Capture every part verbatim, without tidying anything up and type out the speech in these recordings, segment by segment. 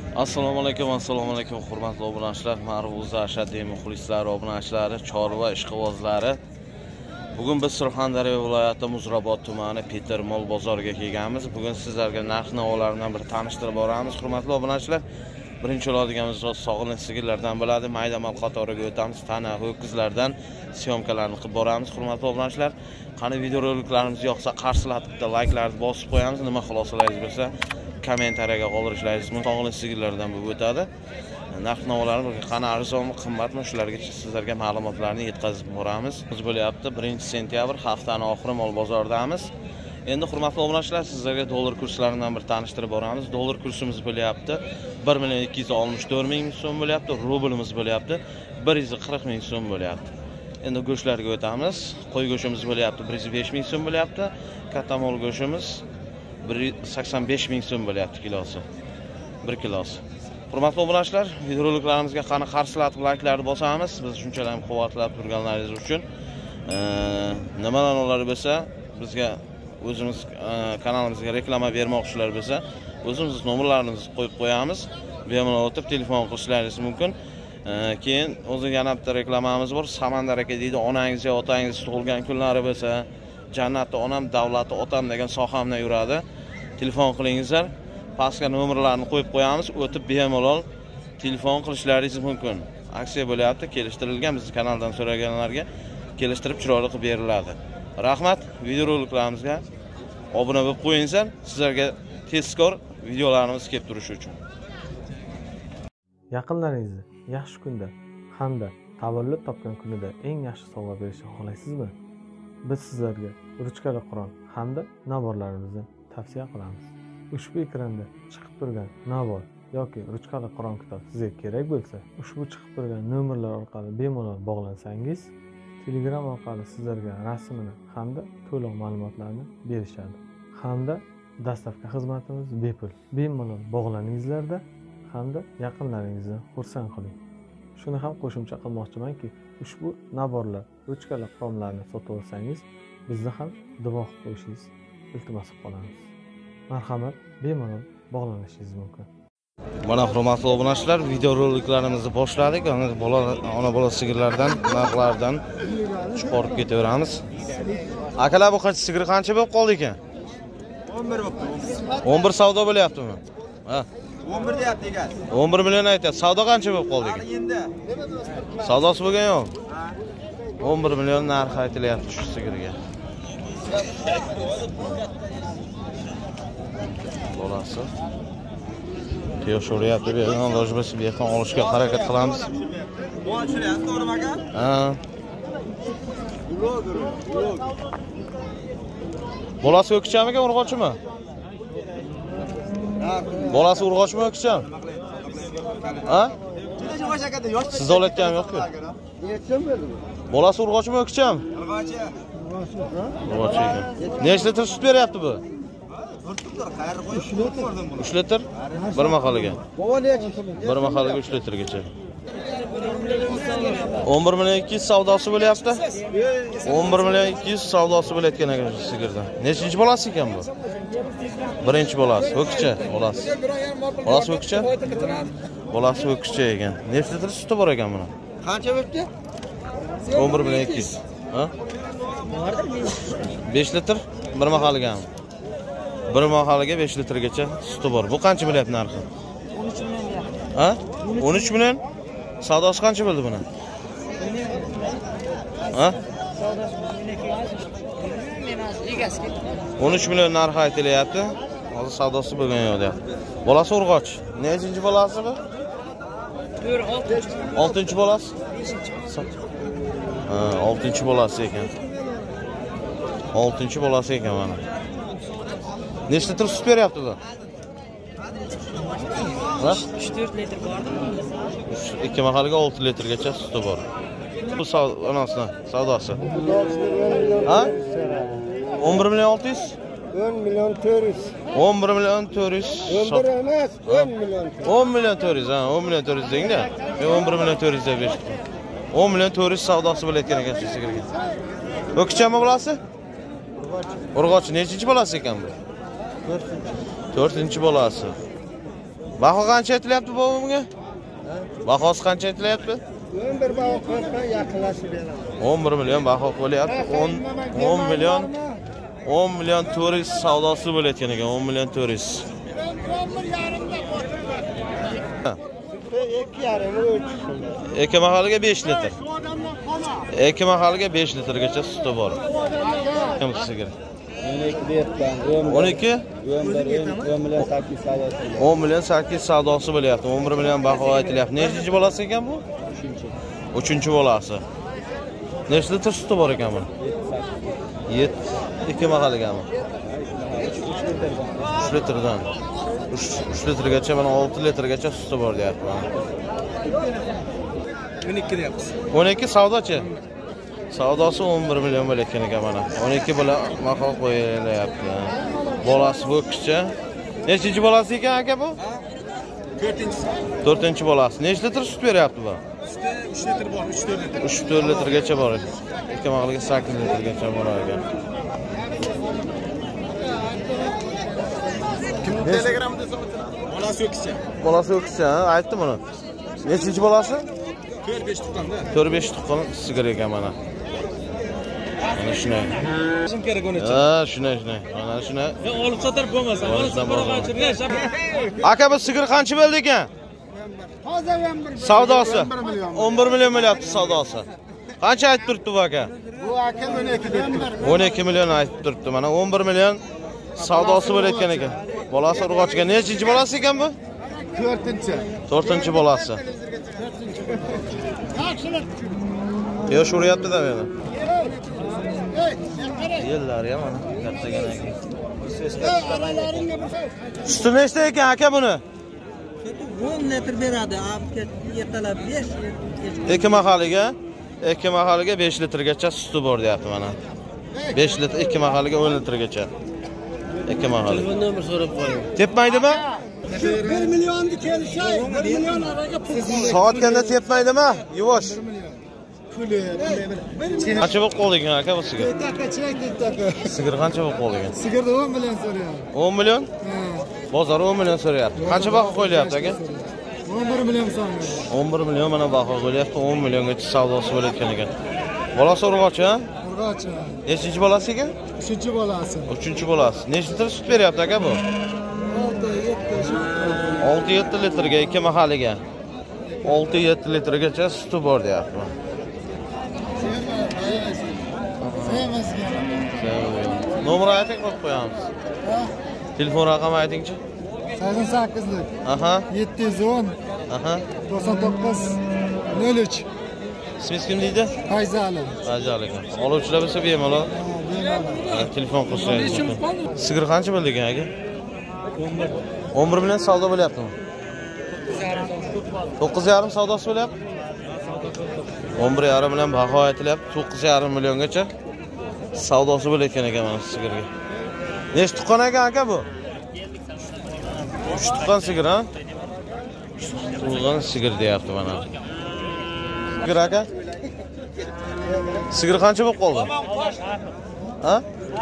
Assalomu alaykum, assalomu alaykum hurmatli obunachilar, Marvuza ashaddiy muxlislar, obunachilari, chorva ishqibozlari. Bugun biz Surxondaryo viloyati Muzrabot tumani Peter Mol bozoriga kelganmiz. Bugun sizlarga narx-navolardan bir tanishtirib boramiz, hurmatli obunachilar. Birinchi oladiganimiz sog'liqli sigirlardan bo'ladi. Mayda-mal qatoriga o'tamiz. Tana, ho'kizlardan syomkalarni qilib boramiz, hurmatli obunachilar. Qani videoroliklarimiz yoqsa qarshilatib bitta layklarni bosib qo'yamiz. Nima xulosalaringiz bo'lsa kommentariyaga qoldirishlaringiz mumkin. Sog'liqli sigirlardan bo'lib o'tadi. Narx-navolarni qani arzonmi, qimmatmi, shularga sizlarga ma'lumotlarni yetkazib boramiz. Biz bo'lyapti birinchi sentyabr, haftaning oxiri mol bozoridamiz. Endi hurmatli obunachilar, sizlarga dollar kurslaridan bir tanishtirib boramiz. Dollar kursimiz bo'lyapti bir million ikki yuz oltmish to'rt ming so'm bo'lyapti, rublimiz bo'lyapti bir yuz qirq ming so'm bo'lyapti. Endi go'shtlarga o'tamiz. Qo'y go'shtimiz bo'lyapti bir yuz besh ming so'm bo'lyapti. Katta mol go'shtimiz bir yuz sakson besh ming so'm bo'lyapti kilosi. bir kilosi. Hurmatli obunachilar, videoroliklarimizga qani qarshilatib layklarni bosamiz. Biz shunchalar quvvatlab turganlaringiz uchun nimadan olar bo'lsa, bizga o'zimiz kanalimizga reklama bermoqchilar bo'lsa, o'zimiz nomerlarimizni qo'yib qo'yamiz. Bemalol o'tib telefon qilishlaringiz mumkin. Keyin o'zining yana bitta reklamamiz bor. Samandar aka deydi, onangiz yo otangiz tug'ilgan kunlari bo'lsa, jannatda onam, davlatda otam degan sohamda yuradi. Telefon qilingizlar. Pastga nomerlarni qo'yib qo'yamiz. O'tib bemalol telefon qilishlaringiz mumkin. Aksiya bo'lyapti, kelishtirilgan. Bizning kanaldan so'raganlarga kelishtirib chiroyli qilib beriladi. Rahmat, videoroliklarimizga obuna bo'lib qo'yinglar, sizlarga tezkor videolarimiz kelib turishi uchun. Yaqinlaringizni yaxshi kunda hamda tavallud topgan kunida eng yaxshi sovg'a berishni xohlaysizmi? Biz sizlarga ruchkali Qur'on hamda navorlarimizni tavsiya qilamiz. Ushbu ekranda chiqib turgan navor yoki ruchkali Qur'on kitob sizga kerak bo'lsa, ushbu chiqib turgan nomerlar orqali bemalol bog'lansangiz, Telegram orqali sizlarga rasmini hamda to'liq ma'lumotlarni berishadi. Hamda dastavka xizmatimiz bepul. Bemalol bog'laningizlarda hamda yaqinlaringizni xursand qiling. Shuni ham qo'shimcha qilmoqchimanki, ushbu naborlar, ruchkali Qur'onlarni sotib olsangiz, bizni ham duo qilib qo'yishingiz iltimos qilib qolamiz. Marhamat, bemalol bog'lanishingiz mumkin. Mana hurmatli obunachilar, videoroliklarimizni boshladik. Bola, ona bola sigirlardan, narxlardan chiqarib ketaveramiz. Akalar, bu qancha sigir qancha bo'lib qoldi ekan? o'n bir bo'libdi. o'n bir savdo bo'lyaptimi? Ha. o'n bir deyapti ekan. o'n bir million aytyapti. Savdo qancha bo'lib qoldi ekan? Endi. Savdosi bo'lgan yo'q? o'n bir million narx aytilyapti shu sigirga. Bolasi Quyosh uryapti, bu yerdan lojbasi bu yerdan olishga harakat qilamiz. Bol tushiryapti, to'g'rimi aka? Ha. Bolasi o'kchamiga urg'ochimi? Bolasi urg'ochmi o'kcham? Ha? Siz olayotganim yo'q-ku. Bolasi urg'ochmi o'kcham? Urg'ochi. Urg'ochi ekan. Nechta litr sut beryapti bu? uch litr bir mahaliga. Bir mahaliga uch litrgacha. o'n bir million ikki yuz savdosi bo'lyapti. o'n bir million ikki yuz savdosi bo'layotgan ekan shu sigirdan. Nechinchi bolasi ekan bu? Birinchi bolasi, ho'kcha bolasi. Bolasi ho'kcha? Bolasi ho'kcha ekan. Nechta litr suti bor ekan buni? Qancha bo'libdi? o'n bir million ikki yuz. Ha? besh litr bir mahaligami? Bir mahaliga besh litrgacha suti bor. Bu qancha bo'lyapti narxi? o'n uch million. Ha? o'n uch million? Savdosi qancha bo'ldi buni? Ha? o'n uch million narxi aytilyapti. Hozir savdosi bo'lgan yo'q deyapti. Bolasi urg'och. Nechinchi bolasi bu? oltinchi bolasi? Ha, oltinchi bolasi ekan. oltinchi bolasi ekan mana. Nechta litr sut beryapti bu? Ha? uch to'rt litr bordi. ikki mahaliga olti litrgacha suti bor. Bu onasini savdosi. Ha? o'n bir million olti yuz? o'n million to'rt yuz. o'n bir million to'rt yuz. o'n bir emas, o'n million. o'n million to'rt yuz, ha, o'n million to'rt yuz deng-da. Men o'n bir million to'rt yuz deb berdim. o'n million to'rt yuz savdosi bo'layotgan ekan shu sigirga. O'kchami bolasi? Urg'ochi nechinchi bolasi ekan bu? to'rtinchi bolasi. Baho qancha aytilyapti bunga? Bahosi qancha aytilyapti? o'n bir baho qo'ysa yaqinlashib beraman. o'n bir million baho qo'ylyapti. o'n million o'n million turist savdosi bo'layotgan ekan. o'n million turist. ikki yarim uch. Eka mahaliga besh litr. Eka mahaliga besh litrgacha suti bor. Kim sigir? o'n ikki deyapman. o'n ikki? o'n million sakkiz savdosi. o'n million sakkiz savdosi bo'lyapti. o'n bir million baho aytilyapti. Nechinchi bolasi ekan bu? uchinchi. uchinchi bolasi. Nechta litr suti bor ekan bu? yetti. Ikki mahaligami? uch litrdan. uch litrgacha, mana olti litrgacha suti bor deyapti. o'n ikki deyapmiz. o'n ikki savdochi. Savdosi o'n bir million bo'layotgan ekan mana. o'n ikki bilan baho qo'yilyapti. Bolasi bu kichcha. Nechinchi bolasi ekan aka bu? to'rtinchisi. to'rtinchi bolasi. Nechta litr sut beryapti bu? uch litr bor, uch to'rt litr. uch to'rt litrgacha bor. Ikki mahaliga sakkiz litrgacha bor ekan. Telegramda bolasi yo'qcha. Bolasi yo'qcha, aytdi buni. Nechinchi bolasi? to'rt besh tuqqanda. to'rt besh tuqqan sigir ekan mana. Mana shunday. Kim kerak uni? Ha, shunday shunday. Mana shunday. Olib sotar bo'lmasa, olib sotar Aka bu sigir qancha bo'ldi ekan? Hozir Savdosi o'n bir million bo'lyapti savdosi. Qancha aytib turibdi bu aka? bu aka o'n ikki debdi. o'n ikki million aytib turibdi. Mana o'n bir million savdosi bo'layotgan ekan. Bolasi urg'ochga nechinchi bolasi ekan bu? to'rtinchi. to'rtinchi bolasi. Yosh uryapti-da meni. Yillari ham mana kattagina ekan. Suti nechta ekan aka buni? o'n litr beradi. Ertalab besh. Ikki mahaliga, ikki mahaliga besh litrgacha suti bor deyapti mana. besh litr, ikki mahaliga o'n litrgacha. Ikki mahali. Telefon nomer so'rab qo'ying. Tepmaydimi? bir millionni kelishay, bir million araga pul. Soatganda tepmaydimi? Yuvosh. Puli. Qancha bo'lib qoldi ekan aka bu sigir? Taka chek taka. Sigir qancha bo'lib qoldi ekan? Sigirda o'n million so'rayapti. o'n million? Ha. Bozor o'n million so'rayapti. Qancha baho qo'yilyapti aka? o'n bir million so'm. o'n bir million mana baho qo'yilyapti. o'n milliongacha savdosi bo'layotgan ekan. Bolasi urg'ochi, ha? Urg'ochi. Nechinchi bolasi ekan? uchinchi bolasi. uchinchi bolasi. Nechta litr sut beryapti aka bu? olti yetti litrga ikki mahaliga. olti yetti litrgacha suti bor deyapti. Nomer ayting, qo'yib qo'yamiz. Telefon raqami aytingchi. sakson sakkizlik. Aha. yetti yuz o'n. Aha. to'qson to'qqiz nol uch. Ismingiz kim deydi? Fayzali. Fayzali ekan. Oluvchilar bo'lsa bemalol telefon qilsangiz. Sigir qancha bo'ldi ekan aka? o'n bir million savdo bo'lyaptimi? to'qqiz yarim savdosi bo'lyapti? o'n bir yarim million baho aytilyapti. to'qqiz yarim milliongacha savdosi bo'layotgan ekan mana sigirga. Nechta tuqqan ekan aka bu? uch tuqqan sigir, ha? Tuqqan sigir deyapti mana. Sigir aka? Sigir qancha bo'lib qoldi? Ha?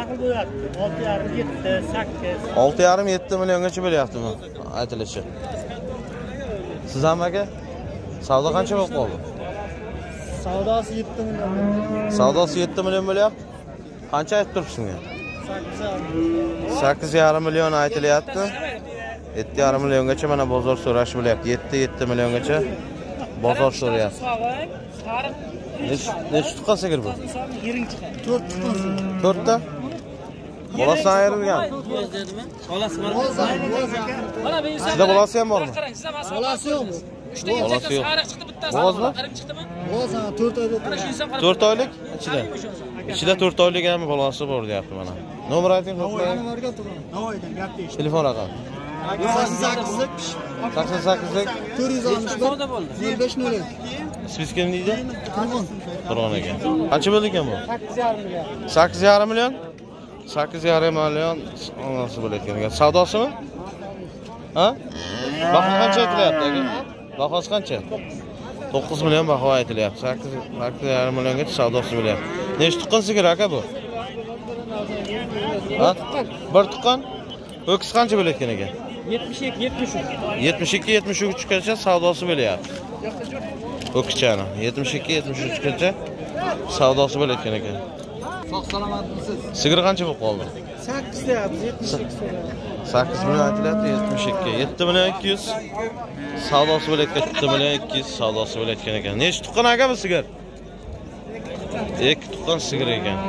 olti yarim yetti milliongacha bo'lyapti bu aytilishi. Siz ham aka? Savdo qancha bo'lib qoldi? Savdosi yetti million. Savdosi yetti million bo'lyapti. Qancha aytib turibsiz menga? sakkiz yarim million aytilyapti. yetti yarim milliongacha mana bozor so'rash bo'lyapti. yetti yetti milliongacha bozor so'rayapti. Nechta tuqqan sigir bu? to'rt tuqqan. to'rtta? Bolasidan ayrilgan. Bolasi bor. Sizda bolasi ham bormi? Bolasi yo'qmi? Bolasi yo'q. Bozmi? Bolasi to'rt oylik. to'rt oylik ichida. Ichida to'rt oylik ham bolasi bor deyapti mana. Nomer ayting, qo'ying. Navoiydan gapni eshit. Telefon raqami. sakson sakkizlik sakson sakkizlik to'rt yuz oltmish bir nol besh nol ikki. Ismingiz kim deydi? Turg'un. Turg'un ekan. Qancha bo'ldi ekan bu? sakkiz yarim million. sakkiz yarim million? sakkiz yarim million onasi bo'layotgan ekan. Savdosimi? Ha? Baho qancha aytilyapti aka? Bahosi qancha? to'qqiz million baho aytilyapti. sakkiz yarim milliongacha savdosi bo'lyapti. Nechta tuqqan sigir aka bu? Ha? Bir tuqqan? Ho'kiz qancha bo'layotgan ekan? yetmish ikki yetmish uch. yetmish ikki yetmish uch gacha savdosi bo'lyapti. Bu kichani yetmish ikki yetmish uch gacha savdosi bo'layotgan ekan. Sog' salomatmisiz? Sigir qancha bo'lib qoldi? sakkiz deyapmiz, yetmish ikki so'rayapti. sakkiz million aytilyapti, yetmish ikki. yetti million ikki yuz savdosi bo'layotgan, yetti million ikki yuz savdosi bo'layotgan ekan. Nechta tuqqan aka bu sigir? ikki tuqqan sigir ekan.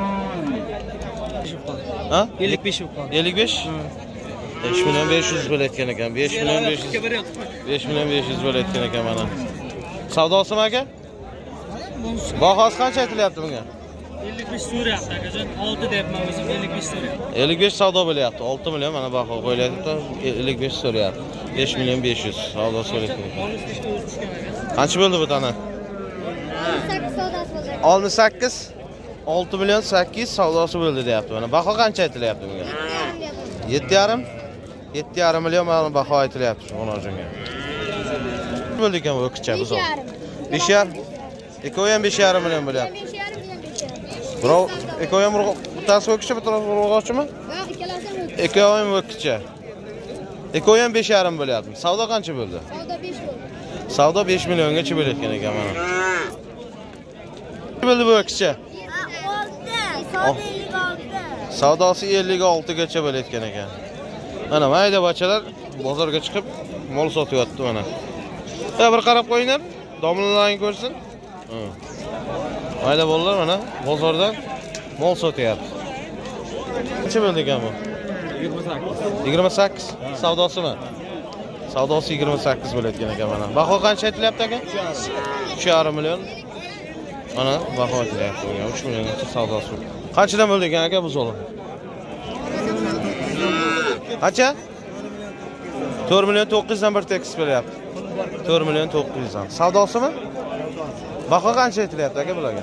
Ha? ellik besh bo'lib qoldi. ellik besh? besh million besh yuz bo'layotgan ekan. besh million besh yuz. besh million besh yuz bo'layotgan ekan mana. Savdosimi aka? Bahosi qancha aytilyapti bunga? ellik besh so'rayapti akajon. olti deyapman o'zim, ellik besh so'rayapti. ellik besh savdo bo'lyapti. olti million mana baho qo'yilyapti. ellik besh so'rayapti. besh million besh yuz savdosi bo'layotgan ekan. Qancha bo'ldi bu tana? oltmish sakkiz. olti million sakkiz yuz savdosi bo'ldi deyapti mana. Baho qancha aytilyapti bunga? yetti yarim. yetti yarim million mana baho aytilyapti shu onajonga. Bo'ldi ekan bu kichik bu. besh yarim. Ikkovi ham besh yarim million bo'lyapti. Birov ikkovi ham bittasi o'kicha, bittasi urg'ochimi? Yo'q, ikkalasi ham. Ikkovi ham o'kicha. Ikkovi ham besh yarim bo'lyapti. Savdo qancha bo'ldi? Savdo besh bo'ldi. Savdo besh milliongacha bo'layotgan ekan mana. Bo'ldi bu o'kicha. olti. Savdosi ellik olti gacha bo'layotgan ekan. Mana mayda bachalar bozorga chiqib mol sotyapti mana. Ya bir qarab qo'yinglar, domlalarni ko'rsin. Mayda bolalar mana bozordan mol sotyapti. Qancha bo'ldi ekan bu? yigirma sakkiz. Savdosimi? Savdosi yigirma sakkiz bo'layotgan ekan mana. Baho qancha aytilyapti aka? uch yarim million. Mana baho aytilyapti bunga. uch milliongacha savdosi. Qanchadan bo'ldi ekan aka bu zo'li? Qancha? to'rt million to'qqiz yuzdan bir tekis bo'lyapti. to'rt million to'qqiz yuzdan. Savdosimi? Baho qancha aytilyapti aka bularga?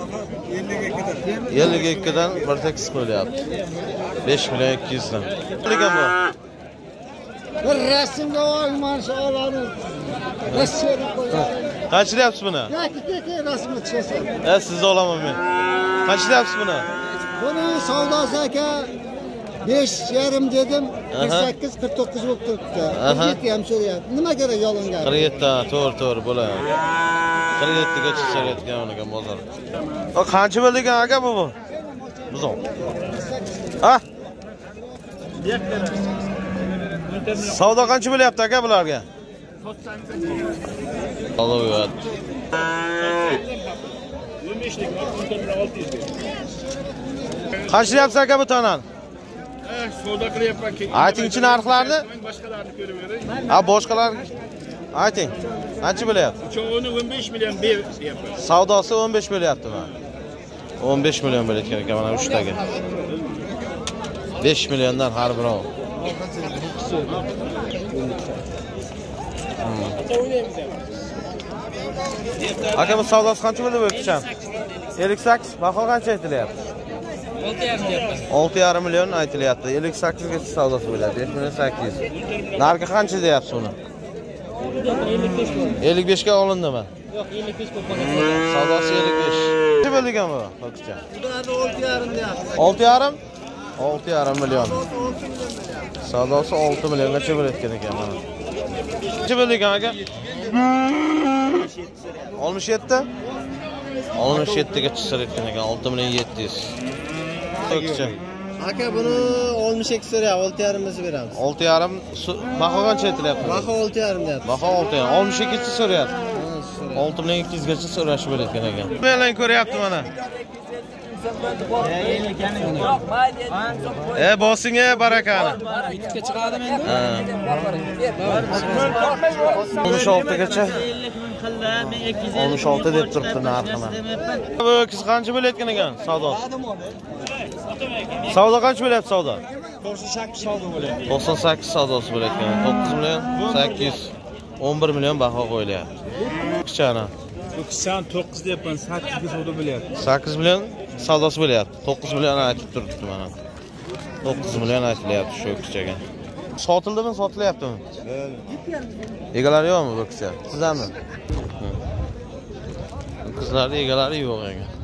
ellik ikki dan bir tekis bo'lyapti. besh million ikki yuz dan. Nega bu? Bir rasmga olman shu olani. Rasmga qo'ying. Qancha deyapsiz buni? Yoki keke rasmga tushsin. Ha, sizni olaman men. Qancha deyapsiz buni? Buni savdosi aka besh yarim dedim, qirq sakkiz qirq to'qqiz bo'lib turibdi. qirq yetti ham so'rayapti. Nima kerak yolg'onga? qirq yetti, to'g'ri, to'g'ri bo'ladi. qirq yetti gacha so'rayotgan ekan bozor. O qancha bo'ldi ekan aka bu bu? Buzoq. Ha? Savdo qancha bo'lyapti aka bularga? Savdo bo'lyapti. Qancha deyapsiz aka bu tanan? Savdo qilyapman. Aytingchi narxlarni? Boshqalarni ko'rib bering. Ha, boshqalar ayting. Qancha bo'lyapti? Uchovini o'n besh million ber deyapman. Savdosi o'n besh bo'lyapti mana. o'n besh million bo'layotgan ekan mana uchtaga. besh milliondan har birov. Aka bu savdosi qancha bo'ldi bu kicham? ellik sakkiz. Baho qancha aytilyapti? olti yarim million aytilyapti. ellik sakkiz gacha savdosi bo'ladi. besh million sakkiz yuz. Narxi qancha deyapsiz uni? ellik besh ga olindimi? Yo'q, ellik besh bo'lib qoldi. Savdosi ellik besh. Nima bo'ldi ekan bu? Ho'kicha. Bularni olti yarim deyapti. olti yarim? olti yarim million. Savdosi olti milliongacha bo'layotgan ekan mana. Qancha bo'ldi ekan aka? oltmish yetti? oltmish yetti gacha so'rayotgan ekan, olti million yetti yuz. Ho'kicha. Aka buni oltmish ikki so'rayapti, olti yarim biz beramiz. olti yarim baho qancha aytilyapti? Baho olti yarim deyapti. Baho olti yarim. oltmish ikki chi so'rayapti. olti million ikki yuz gacha so'rash bo'layotgan ekan. Menlar ko'ryapti mana. E bosing e barakani. Bitta chiqadimi endi? oltmish olti gacha. oltmish olti deb turibdi narxini. Bu qiz qancha bo'layotgan ekan savdosi? Savdo qancha bo'lyapti savdo? to'qson sakkiz savdo bo'lyapti. to'qson sakkiz savdosi bo'layotgan. to'qqiz million sakkiz yuz. o'n bir million baho qo'yilyapti. Kichana. Bu qisam to'qqiz deyapman, sakkiz ga savdo bo'lyapti. sakkiz million savdosi bo'lyapti. to'qqiz million aytib turibdi mana. to'qqiz million aytilyapti shu kichaga. Sotildimi, sotilyaptimi? Egalari yo'qmi bu kicha? Sizlarmi? Qizlarning egalari yo'q ekan.